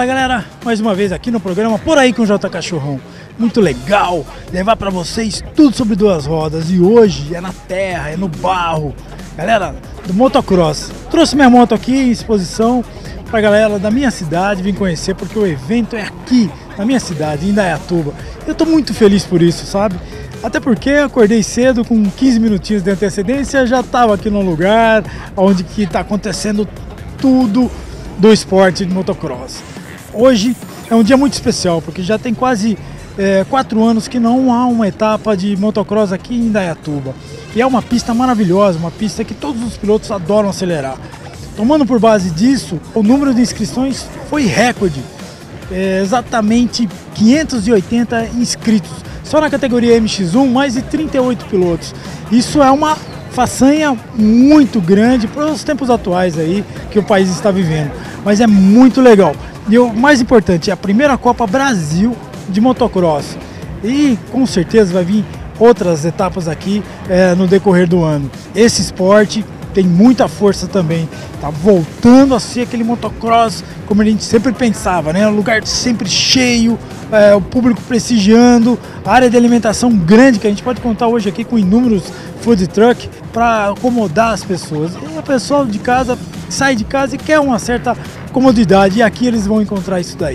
Fala galera, mais uma vez aqui no programa Por Aí com o J Cachorrão. Muito legal levar para vocês tudo sobre duas rodas e hoje é na terra, é no barro. Galera do motocross, trouxe minha moto aqui em exposição pra galera da minha cidade vir conhecer, porque o evento é aqui na minha cidade, em Indaiatuba. Eu tô muito feliz por isso, sabe? Até porque eu acordei cedo, com 15 minutinhos de antecedência, já estava aqui no lugar onde que tá acontecendo tudo do esporte de motocross. Hoje é um dia muito especial, porque já tem quase 4 anos que não há uma etapa de motocross aqui em Indaiatuba. E é uma pista maravilhosa, uma pista que todos os pilotos adoram acelerar. Tomando por base disso, o número de inscrições foi recorde. Exatamente 580 inscritos. Só na categoria MX1, mais de 38 pilotos. Isso é uma façanha muito grande para os tempos atuais aí que o país está vivendo. Mas é muito legal. E o mais importante, é a primeira Copa Brasil de motocross. E com certeza vai vir outras etapas aqui no decorrer do ano. Esse esporte tem muita força também. Tá voltando a ser aquele motocross como a gente sempre pensava, né? Um lugar sempre cheio, o público prestigiando, a área de alimentação grande, que a gente pode contar hoje aqui com inúmeros food truck para acomodar as pessoas. E a pessoa de casa sai de casa e quer uma certa comodidade, e aqui eles vão encontrar isso daí.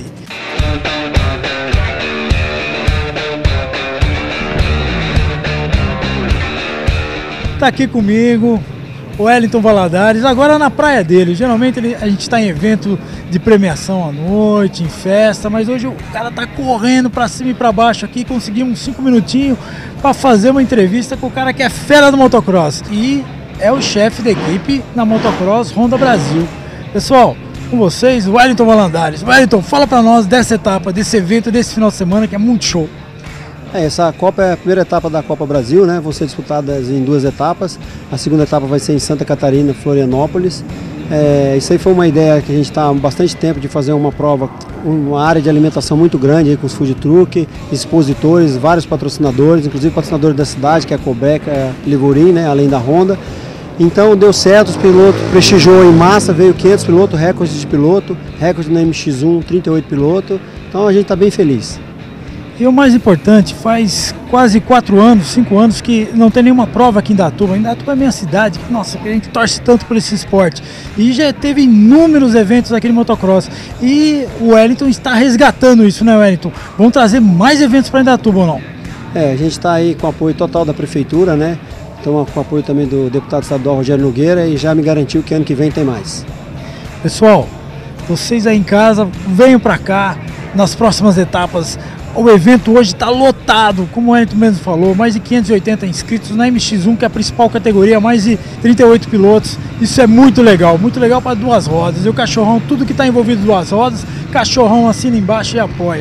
Tá aqui comigo o Wellington Valadares, agora na praia dele. Geralmente a gente está em evento de premiação à noite, em festa, mas hoje o cara tá correndo para cima e para baixo aqui. Conseguimos 5 minutinhos para fazer uma entrevista com o cara que é fera do motocross e é o chefe da equipe na Motocross Honda Brasil. Pessoal, com vocês, o Wellington Valadares. Wellington, fala para nós dessa etapa, desse evento, desse final de semana que é muito show. Essa Copa é a primeira etapa da Copa Brasil, né? Vão ser disputadas em 2 etapas. A segunda etapa vai ser em Santa Catarina, Florianópolis. Isso aí foi uma ideia que a gente está há bastante tempo de fazer uma prova, uma área de alimentação muito grande aí, com os food truck, expositores, vários patrocinadores, inclusive patrocinadores da cidade, que é a Cobeca, a Livorim, né? Além da Honda. Então deu certo, os pilotos prestigiou em massa, veio 500 pilotos, recorde de piloto, recorde na MX1, 38 pilotos. Então a gente está bem feliz. E o mais importante, faz quase 4 anos, 5 anos que não tem nenhuma prova aqui em Indaiatuba. Indaiatuba é a minha cidade, nossa, que a gente torce tanto por esse esporte. E já teve inúmeros eventos aqui no motocross. E o Wellington está resgatando isso, né, Wellington? Vamos trazer mais eventos para Indaiatuba ou não? A gente está aí com apoio total da prefeitura, né? Então com apoio também do deputado estadual Rogério Nogueira, e já me garantiu que ano que vem tem mais. Pessoal, vocês aí em casa, venham para cá nas próximas etapas. O evento hoje está lotado, como o Wellington mesmo falou, mais de 580 inscritos na MX1, que é a principal categoria, mais de 38 pilotos. Isso é muito legal para duas rodas. E o Cachorrão, tudo que está envolvido em duas rodas, Cachorrão assina embaixo e apoia.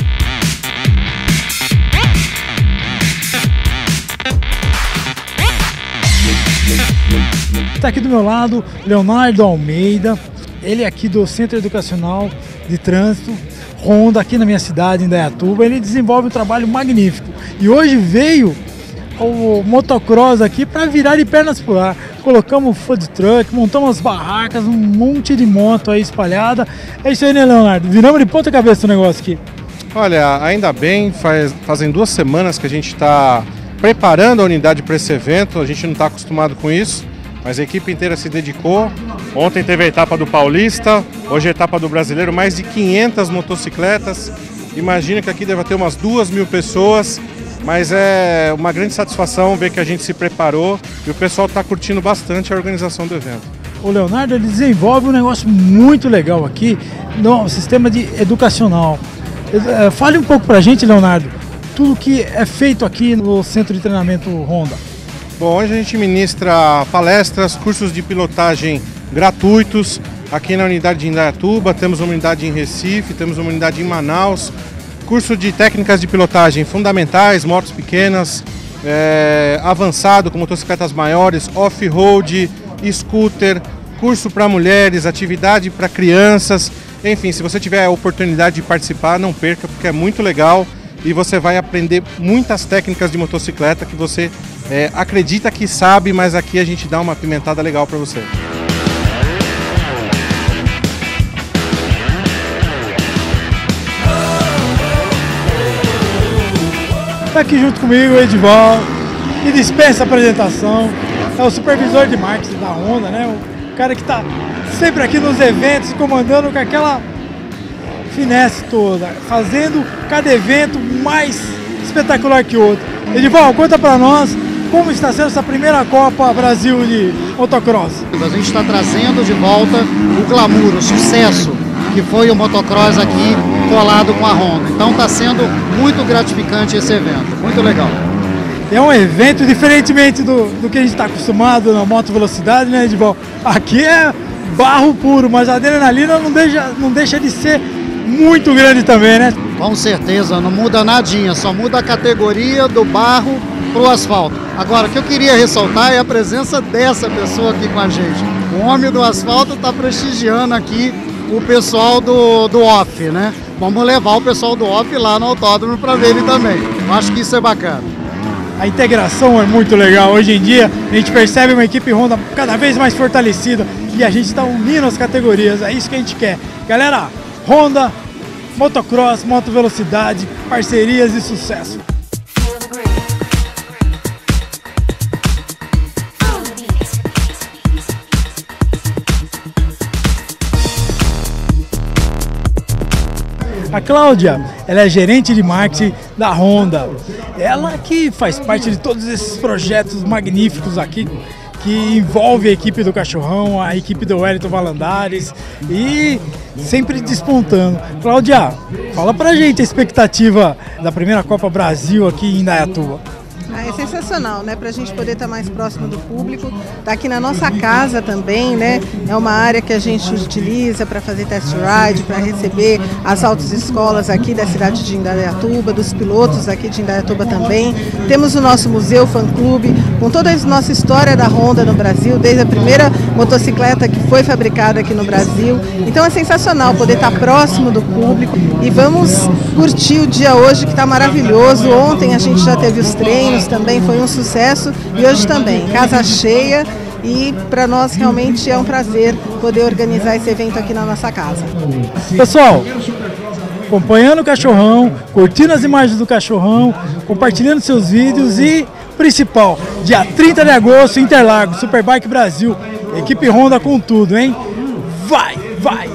Está aqui do meu lado Leonardo Almeida, ele é aqui do Centro Educacional de Trânsito Honda, aqui na minha cidade, em Indaiatuba. Ele desenvolve um trabalho magnífico. E hoje veio o motocross aqui para virar de pernas pro ar. Colocamos food truck, montamos as barracas, um monte de moto aí espalhada. É isso aí, né, Leonardo? Viramos de ponta cabeça o negócio aqui. Olha, ainda bem, fazem 2 semanas que a gente está preparando a unidade para esse evento. A gente não está acostumado com isso, mas a equipe inteira se dedicou. Ontem teve a etapa do Paulista, hoje a etapa do Brasileiro, mais de 500 motocicletas. Imagina que aqui deve ter umas 2.000 pessoas, mas é uma grande satisfação ver que a gente se preparou e o pessoal está curtindo bastante a organização do evento. O Leonardo, ele desenvolve um negócio muito legal aqui no sistema educacional. Fale um pouco para a gente, Leonardo, tudo que é feito aqui no Centro de Treinamento Honda. Bom, hoje a gente ministra palestras, cursos de pilotagem gratuitos aqui na unidade de Indaiatuba. Temos uma unidade em Recife, temos uma unidade em Manaus, curso de técnicas de pilotagem fundamentais, motos pequenas, avançado com motocicletas maiores, off-road, scooter, curso para mulheres, atividade para crianças. Enfim, se você tiver a oportunidade de participar, não perca, porque é muito legal e você vai aprender muitas técnicas de motocicleta que você acredita que sabe, mas aqui a gente dá uma apimentada legal para você. Tá aqui junto comigo o Edivaldo, que dispensa a apresentação, é o supervisor de marketing da Honda, né? O cara que tá sempre aqui nos eventos, comandando com aquela finesse toda, fazendo cada evento mais espetacular que o outro. Edivaldo, conta pra nós como está sendo essa primeira Copa Brasil de motocross. A gente está trazendo de volta o glamour, o sucesso que foi o motocross aqui colado com a Honda. Então está sendo muito gratificante esse evento, muito legal. É um evento diferentemente do que a gente está acostumado na moto velocidade, né, Edivaldo? Aqui é barro puro, mas a adrenalina não deixa de ser muito grande também, né? Com certeza, não muda nadinha, só muda a categoria do barro para o asfalto. Agora, o que eu queria ressaltar é a presença dessa pessoa aqui com a gente. O homem do asfalto está prestigiando aqui o pessoal do off, né? Vamos levar o pessoal do off lá no autódromo para ver ele também. Eu acho que isso é bacana. A integração é muito legal. Hoje em dia a gente percebe uma equipe Honda cada vez mais fortalecida e a gente está unindo as categorias. É isso que a gente quer. Galera, Honda, motocross, moto velocidade, parcerias e sucesso. A Cláudia, ela é gerente de marketing da Honda. Ela que faz parte de todos esses projetos magníficos aqui, que envolve a equipe do Cachorrão, a equipe do Wellington Valandares e sempre despontando. Cláudia, fala pra gente a expectativa da primeira Copa Brasil aqui em Indaiatuba. É sensacional, né? Pra gente poder estar mais próximo do público. Tá aqui na nossa casa também, né? É uma área que a gente utiliza para fazer test ride, para receber as autoescolas aqui da cidade de Indaiatuba, dos pilotos aqui de Indaiatuba também. Temos o nosso museu fã-clube, com toda a nossa história da Honda no Brasil, desde a primeira motocicleta que foi fabricada aqui no Brasil. Então é sensacional poder estar próximo do público e vamos curtir o dia hoje que está maravilhoso. Ontem a gente já teve os treinos, também foi um sucesso e hoje também, casa cheia e para nós realmente é um prazer poder organizar esse evento aqui na nossa casa. Pessoal, acompanhando o Cachorrão, curtindo as imagens do Cachorrão, compartilhando seus vídeos e, principal, dia 30 de agosto, Interlagos, Superbike Brasil, equipe Honda com tudo, hein? Vai, vai!